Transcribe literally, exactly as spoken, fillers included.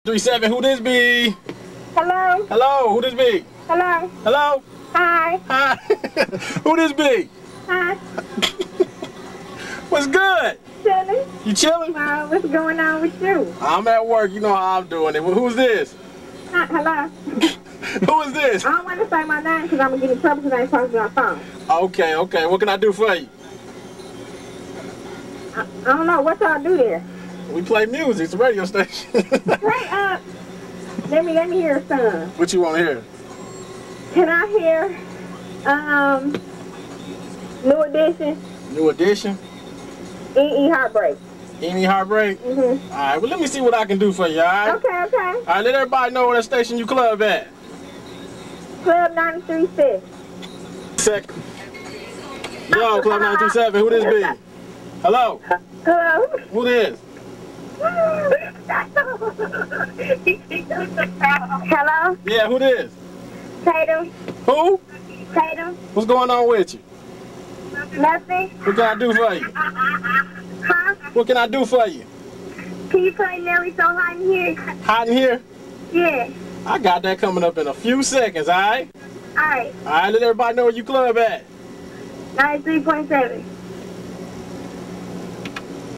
three seven, who this be? Hello? Hello, who this be? Hello? Hello? Hi. Hi. Who this be? Hi. What's good? Chilling. You chilling? Uh, what's going on with you? I'm at work, you know how I'm doing it. Who's this? Hi, hello? Who is this? I don't want to say my name because I'm going to get in trouble because I ain't supposed to be on the phone. Okay, okay. What can I do for you? I, I don't know. What y'all do there? We play music. It's a radio station. Straight up. Let me, let me hear some. What you want to hear? Can I hear, um, New Edition, New Edition? E E Heartbreak? Any Heartbreak? Mm-hmm. All right, well, let me see what I can do for you, all right? Okay, okay. All right, let everybody know where that station you club at. Club ninety-three six. Second. Yo, Club nine two seven, who this be? Hello? Hello? Who this? Hello? Yeah, who this? Tatum? Who? Tatum? What's going on with you? Nothing? What can I do for you? Huh? What can I do for you? Can you play Nelly So Hot in Here? Hot in here? Yeah. I got that coming up in a few seconds, all right? Alright. All right, let everybody know where you club at. ninety-three point seven.